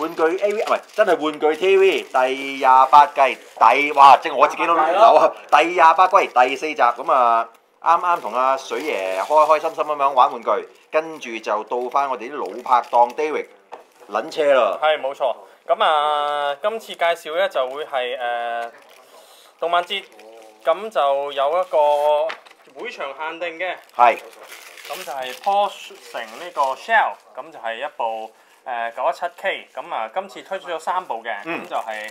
玩具 AV 唔係真係玩具 TV 第28季哇！即係我自己都有啊！第28季第4集咁啊，啱啱同阿水爺開開心心咁樣玩玩具，跟住就到翻我哋啲老拍檔 David 撚車啦。 係冇錯。咁啊，今次介紹咧就會係動漫節，咁就有一個會場限定嘅。 係。 咁就係 Porsche 乘呢個 Shell， 咁就係一部917K， 咁啊今次推出咗3部嘅，咁就係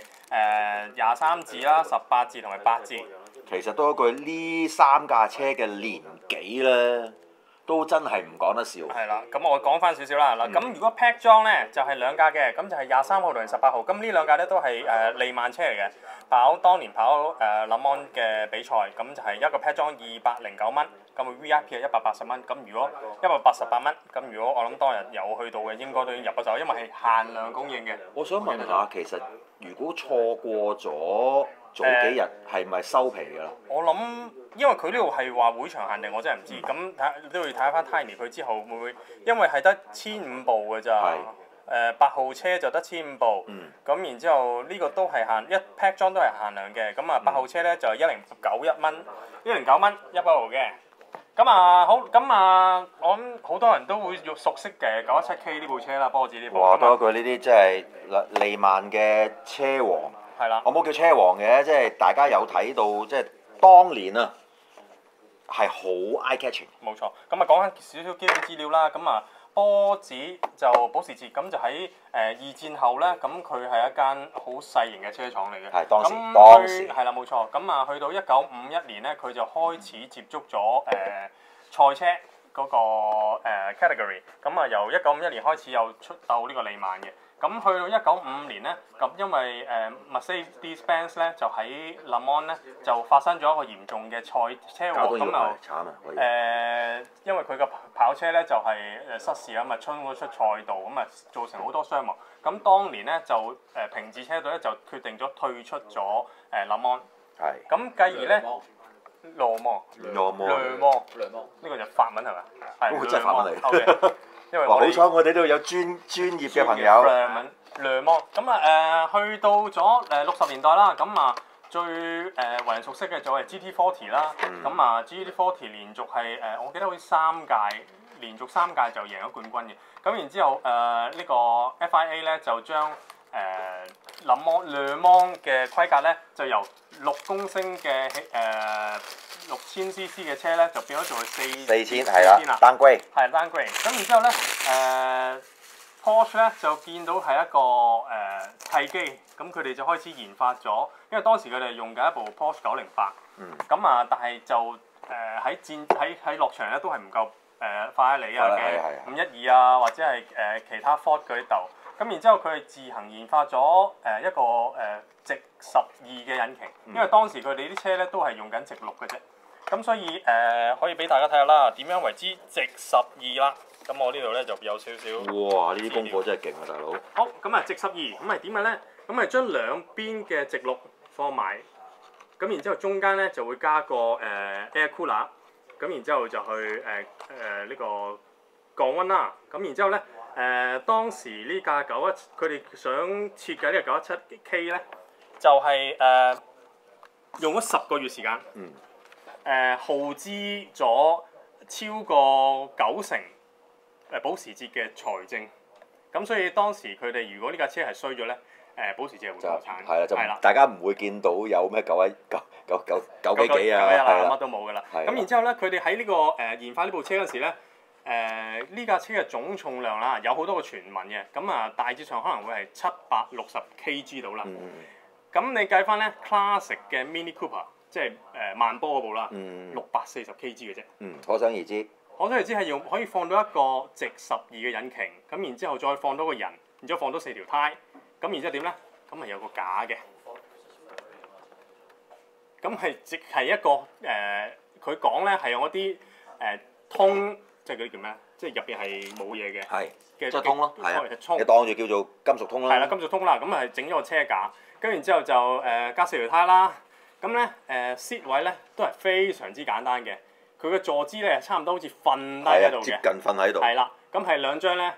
23字啦、18字同埋8字。 其實都一句呢3架車嘅年紀咧，都真係唔講得笑。 係啦，咁我講翻少少啦。嗱，咁如果 pack 裝咧就係2架嘅，咁就係23號同埋18號。咁呢2架咧都係利曼車嚟嘅，當年跑Le Mans嘅比賽，咁就係一個 pack 裝209蚊，咁 VIP 係180蚊。咁如果188蚊，咁如果我諗當日有去到嘅，應該都已經入咗手，因為係限量供應嘅。 我想問下，其實如果錯過咗早幾日，係咪收皮㗎啦？ 我諗，因為佢呢度係話會場限定，我真係唔知。咁都要睇翻 Tiny 佢之後會唔會，因為係得1500部㗎咋。8號車就得1500部。咁然之後呢個都係一 pack 裝都係限量嘅。咁啊8號車咧就1091蚊，109蚊100號嘅。咁啊好，咁啊我諗好多人都會熟悉嘅917K 呢部車啦，波子呢部。 哇！多一句呢啲即係利曼嘅車王。 係啦。 我冇叫車王嘅，即係大家有睇到，即係當年啊係好 eye catching。 冇錯。咁啊講翻少少基本資料啦，咁啊。波子就保時捷，咁就喺二戰後咧，咁佢係一間好細型嘅車廠嚟嘅。 係當時係啦，冇錯。咁啊，去到1951年咧，佢就開始接觸咗賽車嗰個category。咁啊，由1951年開始又出到呢個利曼嘅。咁去到1955年咧，咁因為Mercedes-Benz 咧就喺 Le Mans 咧就發生咗一個嚴重嘅賽車禍，咁就因為佢個跑車咧就係失事啊，咪衝咗出賽道，咁啊造成好多傷亡。咁當年咧就平治車隊咧就決定咗退出咗Le Mans。係。咁繼而咧，羅芒呢個就法文係咪？係。 真係法文嚟。 因為好彩我哋都有專業嘅朋友。 Le Mans咁啊去到咗60年代啦，咁啊最為人熟悉嘅就係 GT40 啦。咁啊 GT40 連續係我記得好似連續3屆就贏咗冠軍嘅。咁然之後呢個 FIA 咧就將Le Mans嘅規格咧就由6公升嘅6000cc 嘅車咧就變咗做4000 係啦，downgrade。 係 downgrade。咁然之後咧Porsche 咧就見到係一個契機，咁佢哋就開始研發咗，因為當時佢哋用緊一部 Porsche 908。咁啊，但係就喺落場咧都係唔夠法拉利啊嘅512啊，或者係其他 Ford 嗰啲鬥。咁然之後佢哋自行研發咗一個直12嘅引擎，因為當時佢哋啲車咧都係用緊直6嘅啫。咁所以可以俾大家睇下啦，點樣為之直12啦。咁我呢度咧就有少少。 哇！呢啲功課真係勁啊，大佬。 好，咁啊直12，咁係點嘅咧？咁係將兩邊嘅直6放埋，咁然之後中間咧就會加個air cooler，咁然之後就去呢個降溫啦。咁然之後咧當時呢架91，佢哋想設計呢個917K 咧，就係用咗10個月時間。耗資咗超過90%保時捷嘅財政，咁所以當時佢哋如果呢架車係衰咗咧，保時捷係會破產。 係啦，大家唔會見到有咩9幾啊， 乜都冇㗎啦。咁然之後咧，佢哋喺呢個研發呢部車嗰時咧，呢架車嘅總重量啦，有好多個傳聞嘅，咁啊大致上可能會係760 kg 到啦。咁你計翻咧 Classic 嘅 Mini Cooper， 即係萬波嗰部啦，640 kg 嘅啫。 可想而知。 可想而知係可以放到一個直12嘅引擎，咁然之後再放多個人，然之後放多4條胎，咁然之後點咧？咁係有個架嘅，咁係直係一個佢講咧係用嗰啲通，即係嗰啲叫咩？即係入邊係冇嘢嘅。係。 即係通咯，係啊。 你當住叫做金屬通啦。 係啦，金屬通啦，咁係整咗個車架，跟住然之後就加4條胎啦。咁咧seat位咧都係非常之簡單嘅。佢嘅坐姿咧差唔多好似瞓低喺度嘅， 接近瞓喺度。 係啦，咁係兩張咧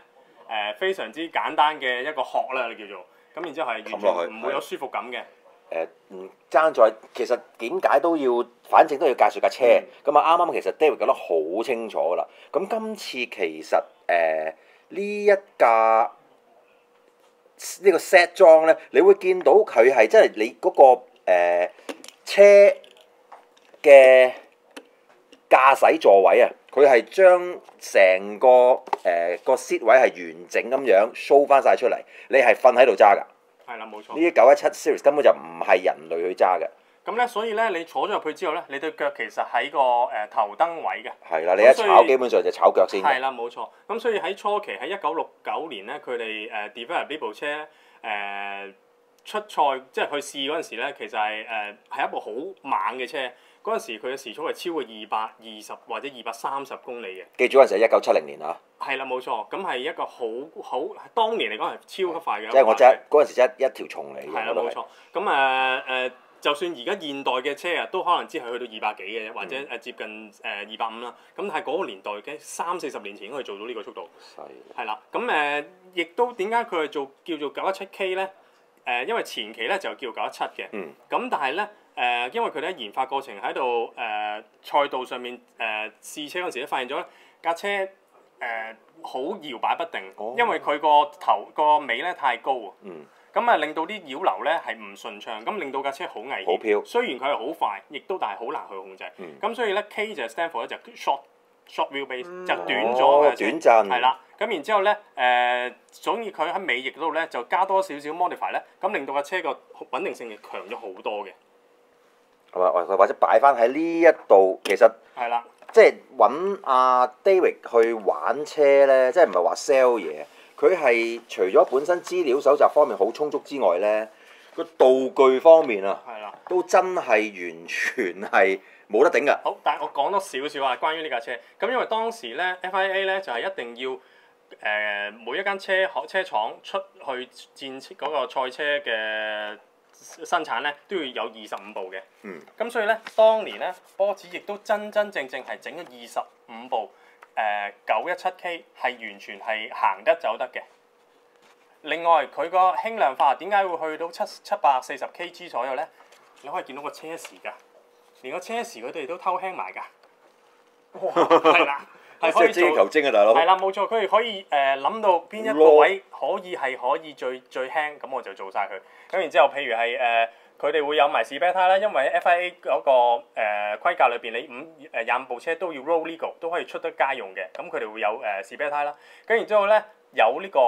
非常之簡單嘅一個殼啦，你叫做咁，然之後係完冚落去全唔會有舒服感嘅。 爭在其實點解都要，反正都要介紹架車。咁啊啱啱其實 David 講得好清楚㗎啦。咁今次其實呢一架呢個 set 裝咧，你會見到佢係真係你嗰個車嘅駕駛座位啊，佢係將成個個 seat 位係完整咁樣 show 翻晒出嚟，你係瞓喺度揸㗎。 係啦，冇錯。 呢啲917 series 根本就唔係人類去揸嘅。 咁咧，所以咧，你坐咗入去之後咧，你對腳其實喺個頭燈位嘅。 係啦，你一炒基本上就炒腳先。 係啦，冇錯。咁所以喺初期喺1969年咧，佢哋develop 呢部車出賽，即係去試嗰陣時咧，其實係一部好猛嘅車。嗰陣時佢嘅時速係超過220或者230公里嘅。 記住嗰陣時係1970年啊。 係啦，冇錯。咁係一個好當年嚟講係超級快嘅。 即係我真係嗰陣時真係一條蟲嚟嘅。 係啦，冇錯。咁就算而家現代嘅車啊，都可能只係去到200幾嘅，或者接近250啦。咁但係嗰個年代嘅30-40年前已經可以做到呢個速度。係啦，咁亦都點解佢係叫做917K 咧？因為前期咧就叫917嘅。咁但係咧因為佢哋喺研發過程喺度賽道上面試車嗰陣時咧，發現咗咧架車好搖擺不定，因為佢個尾咧太高啊。咁令到啲擾流咧係唔順暢，咁令到架車好危險。雖然佢係好快，亦都但係好難去控制。咁所以咧 K 就 stand for 咧就 short wheelbase 就短咗嘅短陣。係啦，咁然之後咧所以佢喺尾翼嗰度咧就加多少少 modify 咧，咁令到架車個穩定性係強咗好多嘅。 係嘛？或者擺翻喺呢一度，其實係啦， 即係揾阿 David 去玩車咧，即係唔係話 sell 嘢。佢係除咗本身資料搜集方面好充足之外咧，個道具方面啊，都真係完全係冇得頂㗎。 好，但係我講多少少啊，關於呢架車。咁因為當時咧 FIA 咧就係一定要每一間車廠出去戰嗰個賽車嘅生產咧都要有25部嘅。咁所以咧，當年咧波子亦都真正係整咗25部。917K 係完全係行得走得嘅。另外佢個輕量化點解會去到740 kg 左右咧？你可以見到個車匙㗎，連個車匙佢哋都偷輕埋㗎。係啦，係可以做。精求精啊，大佬。係啦，冇錯，佢哋可以諗到邊一個位可以最輕，咁我就做晒佢。咁然之後，譬如係佢哋會有埋 spare tyre 啦，因為喺 FIA 嗰個規格裏邊，你25部車都要 road legal， 都可以出得街用嘅。咁佢哋會有spare tyre啦。咁然之後咧有呢個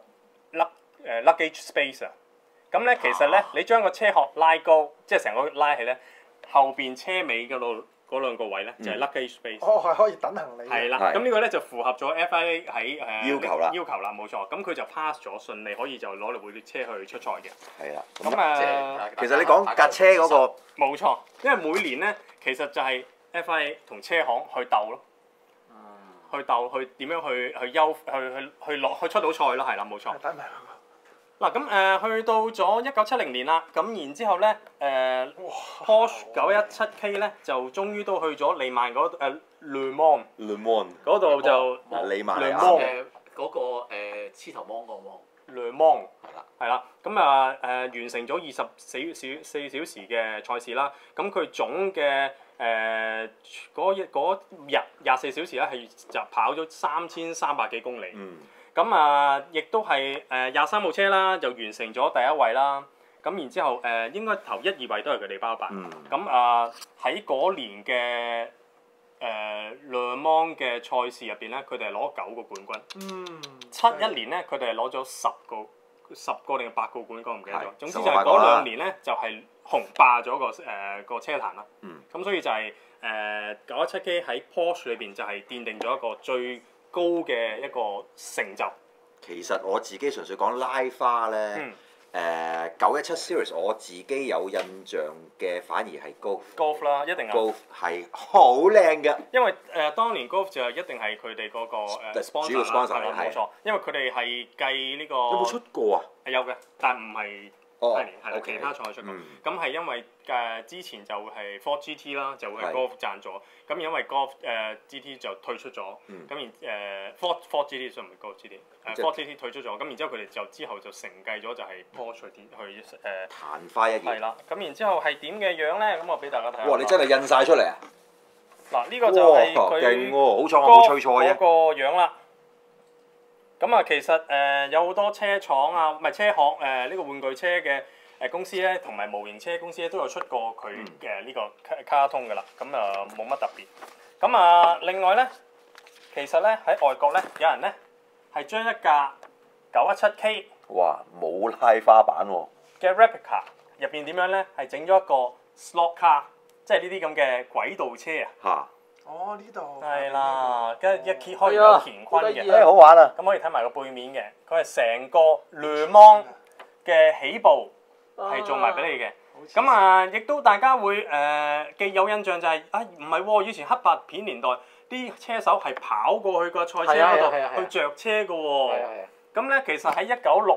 luggage space 啊。咁咧其實咧你將個車殼拉高，即係成個拉起咧，後邊車尾嗰度嗰兩個位咧就係 luggage space。 係可以等行李。 係啦，咁呢個咧就符合咗 FIA 喺要求啦， 冇錯。咁佢就 pass 咗，順利可以就攞嚟部車去出賽嘅。 係啦。 咁其實你講架車嗰個冇錯，因為每年咧其實就係 FIA 同車行去鬥咯。去鬥去點樣去出到賽咯，係啦，冇錯。嗱咁去到咗1970年啦，咁然之後咧Porsche 917K 咧就終於都去咗利曼嗰Le Mans 嗰度就利曼嗰個黐頭芒個芒。 Le Mans係啦，咁完成咗24小時嘅賽事啦，咁佢總嘅嗰日24小時咧係就跑咗3300幾公里。咁亦都係23部車啦，就完成咗第一位啦。咁然之後應該頭1、2位都係佢哋包辦。咁喺嗰年嘅Le Mans嘅賽事入邊咧，佢哋係攞9個冠軍。71年咧，佢哋係攞咗10個定係8個冠軍，唔記得咗。總之就係嗰2年咧，就係雄霸咗個車壇啦。咁所以就係917K 喺 Porsche 裏邊就係奠定咗一個最高嘅一個成就。 其實我自己純粹講拉花咧，917 series 我自己有印象嘅反而係 Golf 啦，一定 Golf 係好靚嘅。 因為當年 Golf 就一定係佢哋嗰個主要 sponsor 啦，冇錯。因為佢哋係計呢個。 有冇出過啊？ 有嘅，但唔係哦係啦， OK 其他廠出過。 嗯咁係因為之前就係 Ford GT 啦，就會係 Golf 贊助。咁因為 Golf GT 就退出咗，咁然Ford GT 所以唔係 Golf GT，Ford GT 退出咗。咁然之後佢哋就之後就承繼咗就係 Porsche 去曇花一現。 係啦。咁然之後係點嘅樣咧？咁我俾大家睇下。 哇！你真係印晒出嚟啊！ 嗱，呢個就係哇佢勁喎，好彩我冇吹錯啫。 嗰個樣啦。咁啊，其實有好多車廠啊，唔係車行呢個玩具車嘅公司咧，同埋模型車公司咧都有出過佢嘅呢個卡通噶啦。咁啊冇乜特別。咁啊，另外咧，其實咧喺外國咧，有人咧係將一架917K 哇！冇拉花板喎。 嘅 replica 入邊點樣咧？係整咗一個 slot car，即係呢啲咁嘅軌道車啊。 嚇！ 哦，呢度係啦，跟住一揭開有乾坤嘅。 誒好玩啊！ 咁可以睇埋個背面嘅，佢係成個Le Mans嘅起步係做埋俾你嘅。咁啊，亦都大家會記有印象就係唔係喎，以前黑白片年代啲車手係跑過去個賽車嗰度去着車嘅喎。咁咧其實喺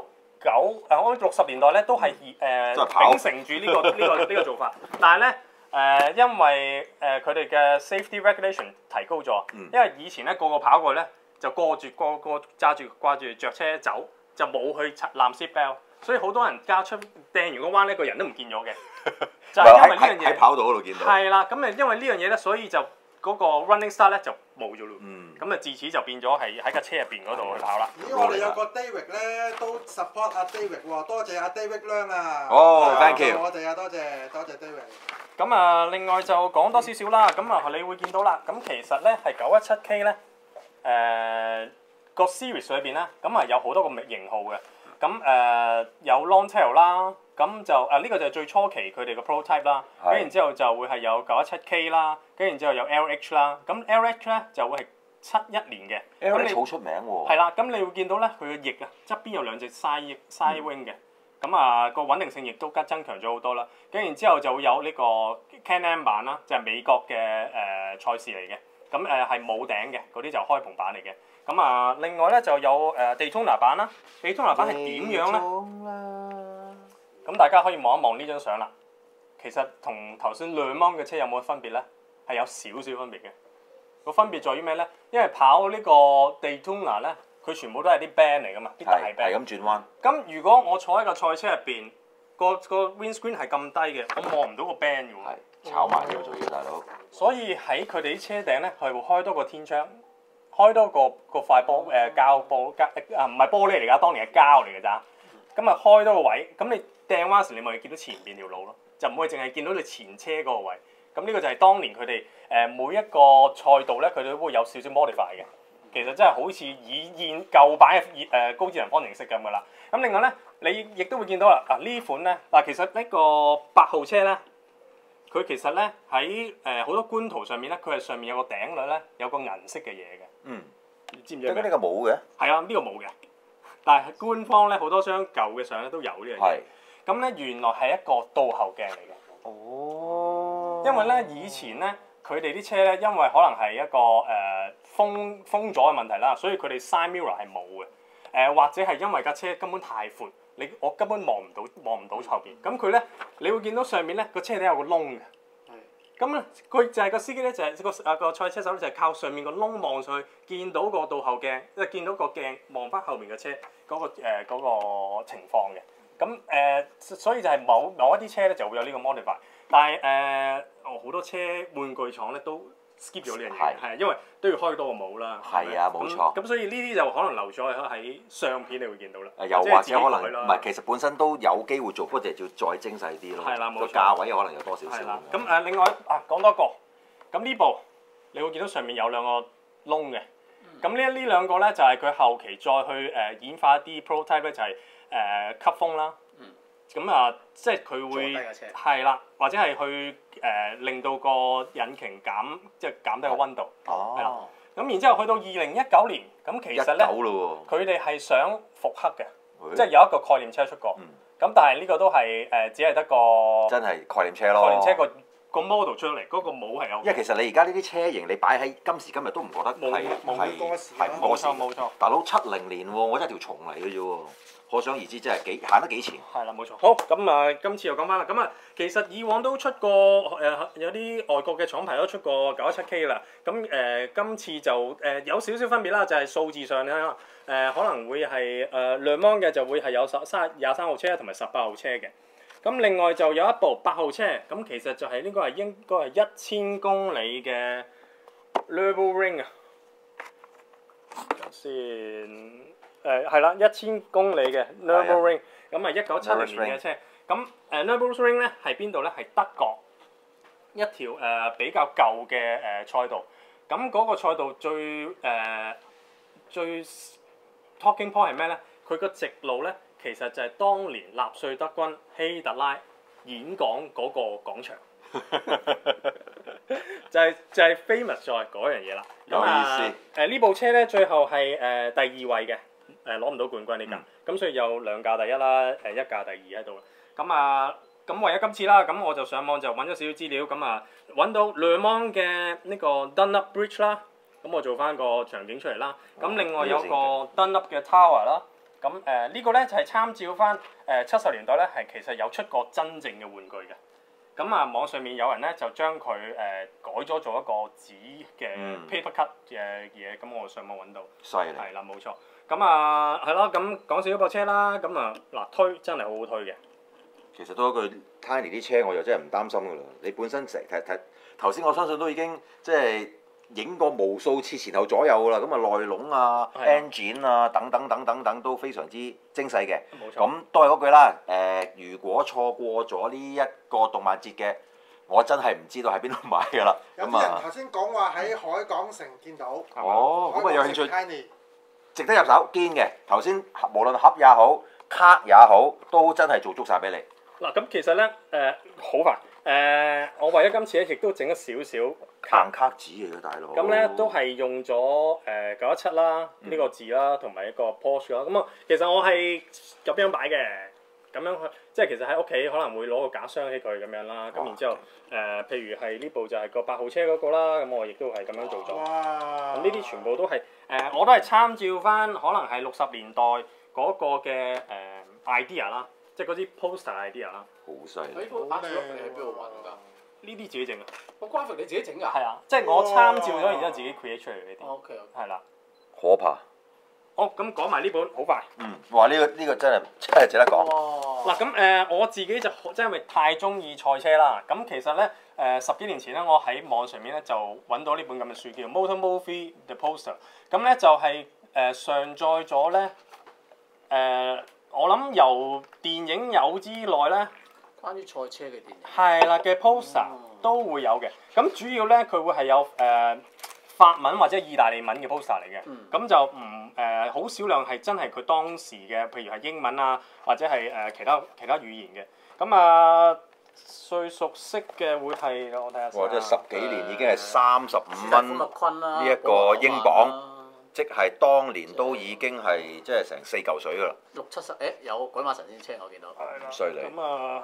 196960年代咧都係秉承住呢個做法，但係咧。因為佢哋嘅 safety regulation 提高咗，因為以前咧個跑過去咧就個個掛住着車走，就冇去攬 seat belt，所以好多人加出掟完個彎咧個人都唔見咗嘅，就係因為呢樣嘢喺跑道嗰度見到。 係啦，咁因為呢樣嘢咧，所以就嗰個 running start 咧就冇咗咯。咁自此就變咗係喺架車入邊嗰度去跑啦。 咦，我哋有個 David 咧都 support 阿 David 喎，多謝阿 David 亮啊！ 哦，thank you。 我哋啊，多謝 David。 咁啊，另外就講多少少啦。咁啊，你會見到啦。咁其實咧係917K 咧，個 series 裏邊咧，咁啊有好多個型號嘅。咁有 Longtail 啦，咁就呢個就係最初期佢哋嘅 prototype 啦。跟然之後就會係有917K 啦，跟然之後有 LH 啦。咁 LH 咧就會係71年嘅。 LH 好出名喎。 係啦，咁你會見到咧，佢嘅翼啊側邊有兩隻 side wing 嘅。咁啊個穩定性亦都增強咗好多啦，跟然之後就會有呢個 Can-Am 版啦，就係美國嘅賽事嚟嘅，咁係冇頂嘅，嗰啲就開篷版嚟嘅。咁啊另外咧就有Daytona 版啦，Daytona 版係點樣咧？咁大家可以望一望呢張相啦。其實同頭先Le Mans嘅車有冇分別咧？係有少少分別嘅。個分別在於咩咧？因為跑呢個 Daytona 咧。佢全部都係啲 band 嚟噶嘛，啲大 band。係咁轉彎。 咁如果我坐喺個賽車入邊，個 windscreen 係咁低嘅，我望唔到個 band 嘅喎。 係炒埋嘅仲要大佬。 所以喺佢哋啲車頂咧，係會開多個天窗，開多個塊膠玻唔係玻璃嚟㗎，當年係膠嚟㗎咋。咁啊開多個位，咁你掟彎時你咪見到前邊條路咯，就唔會淨係見到你前車嗰個位。咁呢個就係當年佢哋每一個賽道咧，佢哋都會有少少 modify 嘅。其實真係好似以現舊版嘅高智能方程式咁噶啦。咁另外咧，你亦都會見到啦。呢款咧，其實呢個8號車咧，佢其實咧喺好多官圖上面咧，佢係上面有個頂率咧，有個銀色嘅嘢嘅。你知唔知？ 點解呢個冇嘅？ 係啊，呢個冇嘅。但係官方咧好多張舊嘅相咧都有呢樣嘢。咁咧原來係一個倒後鏡嚟嘅。 哦。 因為咧以前咧。佢哋啲車咧，因為可能係一個封咗嘅問題啦，所以佢哋 side mirror 係冇嘅。或者係因為架車根本太闊，我根本望唔到後邊。咁佢咧，你會見到上面咧個車頂有個窿嘅。咁咧，佢就係個司機咧，就係個賽車手咧，就係靠上面個窿望上去，見到個倒後鏡，即係見到個鏡望翻後面嘅車嗰個情況嘅。咁所以就係某一啲車咧就會有呢個 modify。但係好多車玩具廠咧都 skip 咗呢樣嘢，係因為都要開多個帽啦。 係啊，冇錯。 咁所以呢啲就可能留咗喺相片，你會見到啦。 又或者可能唔係，其實本身都有機會做，不過就要再精細啲咯。 係啦，冇錯。 個價位可能有多少少。 係啦。咁另外講多個，咁呢部你會見到上面有兩個窿嘅。咁呢兩個咧就係佢後期再去演化一啲 prototype 咧，就係吸風啦。咁即係佢會係啦，或者係去令到個引擎減低個溫度，係啦。咁然之後去到2019年，咁其實咧，佢哋係想復刻嘅，即係有一個概念車出過。咁但係呢個都係只係得個真係概念車咯。 概念車個個 model 出嚟，嗰個帽係有。 因為其實你而家呢啲車型，你擺喺今時今日都唔覺得係冇過時係唔過時。 冇錯。 大佬70年喎，我真係條蟲嚟嘅啫喎，可想而知真係行得幾前。 係啦，冇錯。好，咁啊，今次又講翻啦。咁啊，其實以往都出過有啲外國嘅廠牌都出過917K 啦。咁今次就有少少分別啦，就係數字上咧可能會係Le Mans嘅就會係有23號車同埋18號車嘅。咁另外就有一部8號車，咁其實就係應該係1000公里嘅 Nürburgring 啊。先係啦，1000公里嘅 Nürburgring，咁啊1970年嘅車。咁Nürburgring 咧係邊度咧？係德國一條比較舊嘅賽道。咁嗰個賽道最 talking point 係咩咧？佢個直路咧，其實就係當年納粹德軍希特拉演講嗰個廣場，就係 famous 在嗰樣嘢啦。 有意思。 呢部車咧，最後係第2位嘅，攞唔到冠軍呢架。咁所以有2架第一啦，一架第2喺度。咁為咗今次啦，咁我就上網就揾咗少少資料，咁啊揾到 Le Mans 嘅呢個 Dunlop Bridge 啦，咁我做翻個場景出嚟啦。咁另外有個 Dunlop 嘅 Tower 啦。咁呢個咧就係參照翻70年代咧，係其實有出過真正嘅玩具嘅。咁啊網上面有人咧就將佢改咗做一個紙嘅 paper cut 嘅嘢，咁我上網揾到。 犀利。 係啦，冇錯。咁啊係咯，咁講少咗部車啦，咁啊嗱推真係好好推嘅。 其實都一句 Tiny 啲車我就真係唔擔心㗎啦。你本身成睇頭先，我相信都已經即係影過無數次前後左右㗎啦。咁啊內籠啊、engine 啊等等都非常之精細嘅。 冇錯。 咁都係嗰句啦。如果錯過咗呢一個動漫節嘅，我真係唔知道喺邊度買㗎啦。 有啲人頭先講話喺海港城見到。 哦，咁啊有興趣， Tiny 值得入手，堅嘅。頭先無論盒也好，卡也好，都真係做足晒俾你。 嗱，咁其實咧好煩。我為咗今次咧，亦都整咗少少硬卡紙嚟嘅大佬。 咁咧都係用咗917啦呢個字啦，同埋一個 Porsche 啦。咁啊，其實我係咁樣擺嘅，咁樣即係其實喺屋企可能會攞個架箱起佢咁樣啦。咁然之後譬如係呢部就係個8號車嗰個啦，咁我亦都係咁樣做咗。 哇！ 咁呢啲全部都係我都係參照翻可能係60年代嗰個嘅idea 啦。即係嗰啲 poster idea 啦， 好犀利！ 呢部 artwork 你喺邊度揾㗎？ 呢啲自己整啊！ 個 graphic 你自己整㗎？ 係啊，即係我參照咗，然之後自己 create 出嚟呢啲。 OK。 係啦。 可怕。 好，咁講埋呢本，好快。 哇！呢個真係值得講。 嗱咁我自己就即係因為太中意賽車啦。咁其實咧10幾年前咧，我喺網上面咧就揾到呢本咁嘅書叫《Motor Movie The Poster》。咁咧就係上載咗咧我諗由電影有之內咧， 關於賽車嘅電影係啦嘅 poster 都會有嘅。咁主要咧佢會係有法文或者意大利文嘅 poster 嚟嘅。咁就唔好少量係真係佢當時嘅，譬如係英文啊，或者係其他語言嘅。咁最熟悉嘅會係我睇下先。 哇！即係10幾年已經係35蚊呢一個英鎊。即係當年都已經係即係成4嚿水㗎啦。 6、70有鬼馬神仙車我見到。 係啦。犀利。 咁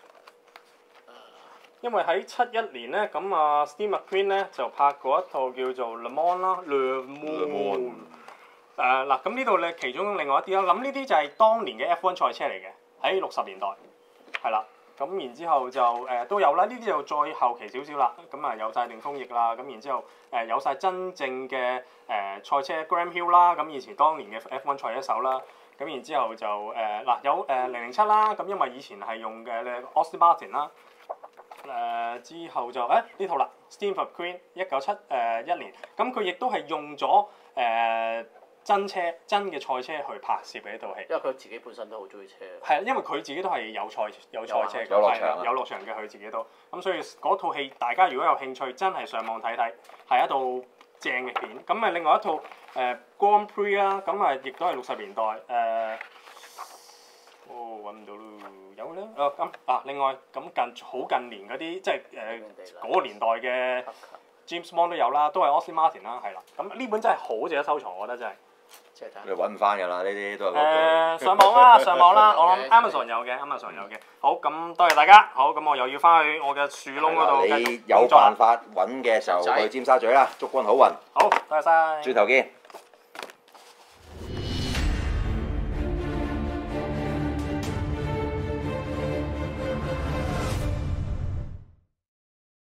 因為喺71年咧，咁Steve McQueen 咧就拍過一套叫做 Le Mans 啦，Le Mans。嗱，咁呢度咧其中另外一啲啦，咁呢啲就係當年嘅 F1 賽車嚟嘅，喺60年代，係啦。咁然之後就都有啦，呢啲就再後期少少啦。咁有晒定風翼啦，咁然之後有晒真正嘅賽車 Graham Hill 啦，咁以前當年嘅 F1 賽車手啦。咁然之後就有007啦，咁因為以前係用嘅Aston Martin 啦。之後就呢套啦 ，Steve McQueen 1971年，咁佢亦都係用咗真嘅賽車去拍攝嘅呢套戲。 因為佢自己本身都好中意車。 係因為佢自己都係有賽車嘅，有落場嘅佢自己都。咁所以嗰套戲大家如果有興趣，真係上網睇睇，係一套正嘅片。咁另外一套Grand Prix 啦，咁亦都係60年代揾唔到咯，有咧。另外咁近年嗰啲，即係嗰個年代嘅 James Bond 都有啦，都係 Aston Martin 啦，係啦。咁呢本真係好值得收藏，我覺得真係。 即係睇下。 你揾唔翻㗎啦，呢啲都係嗰句。 上網啦，上網啦，我諗有嘅 Amazon 有嘅，Amazon 有嘅。好，咁多謝大家。好，咁我又要翻去我嘅樹窿嗰度繼你續有工作啦辦法揾嘅時候去尖沙咀啦，祝君好運， 好，多謝晒。 轉頭見。